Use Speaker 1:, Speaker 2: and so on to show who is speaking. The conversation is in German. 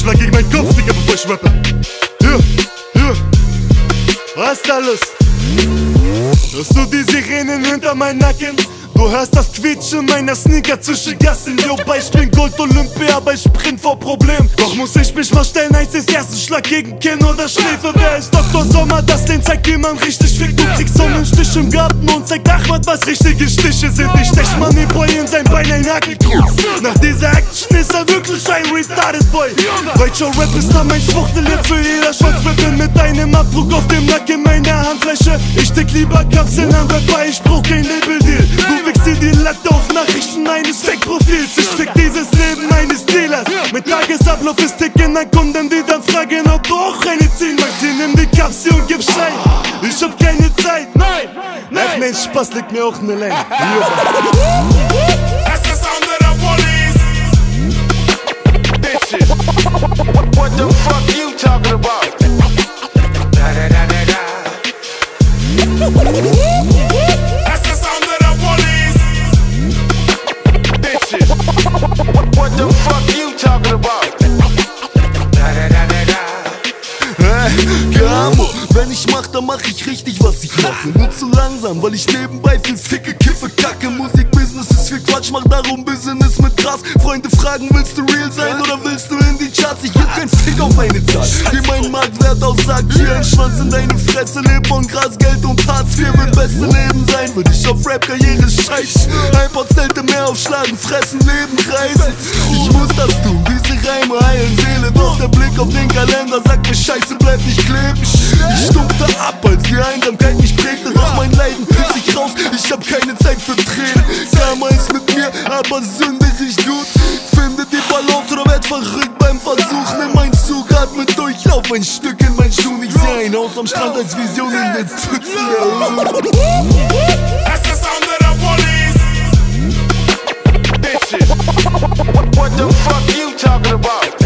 Speaker 1: schlag gegen meinen Kopf, Digga, bevor ich rappe. Hier, was ist da los? Hörst du die Sirenen hinter meinem Nacken? Du hörst das Quietschen meiner Sneaker zwischen Gassen. Yo, ich bin Gold-Olympia, aber ich sprint vor Problem. Doch muss ich mich mal stellen, heißt es ersten Schlag gegen Kinn oder Schläfe. Wer ist Dr. Sommer? Das den zeigt, wie man richtig fickt. Du kriegst so einen Stich im Garten und zeigt Ahmad, was richtige Stiche sind. Ich stech Moneyboy in sein Bein ein Hakelkreuz. Nach dieser Action ist er wirklich ein retarded Boy. Deutscher Rap ist da mein Spruchtelip für jeder Schwanzwippen mit einem Abdruck auf dem Nacken meiner Handfläche. Ich steck lieber Kapseln an Rapper, ich brauch kein Label-Deal. Du wichst dir die Latte auf Nachrichten eines Fake-Profils. Ich fick dieses Leben eines Dealers. Mein Tagesablauf ist ticken an Kunden, die dann fragen, ob du auch eine ziehen magst. Nimm die Kapsel und gib Schein. Ich hab keine Zeit. Nein, nein, Spaß liegt mir auch ne Länge.
Speaker 2: That's the sound of the police. Bitches. What the fuck you talking about? Da da da da da. That's the sound of the police. Bitches. What the fuck you talking about? Da da da da da.
Speaker 3: Gamo, wenn ich mach, dann mach ich richtig, was ich mache. Nur zu langsam, weil ich nebenbei viel ficke, kiffe, kacke. Musikbusiness ist viel Quatsch, mach darum Business mit Gras. Freunde fragen, willst du real sein oder willst du in die Charts? Ich geb kein Fick auf eine Zahl, wie mein Marktwert aussagt. Hier ein Schwanz in deine Fresse, leb von Gras, Geld und Hartz IV wird beste Leben sein. Würde ich auf Rap-Karriere scheißen, ein paar Zelte mehr aufschlagen, fressen, Leben reisen. Ich muss das tun, diese Reime heilen Seele. Doch der Blick auf den Kalender sagt mir, Scheiße, bleib nicht kleben. Ich stumpfte ab, als die Einsamkeit mich prägte. Doch mein Leiden piss ich raus, ich hab keine Zeit für Tränen. Karma ist mit mir, aber Sünde riecht gut. Finde die Balance oder werd verrückt beim Versuch. Nimm mein Zug, atme durch, lauf ein Stück in meinen Schuhen. Ich seh ein Haus am Strand als Vision in den Pfützen.
Speaker 2: That's the sound of the police. Bitches. What the fuck you talking about?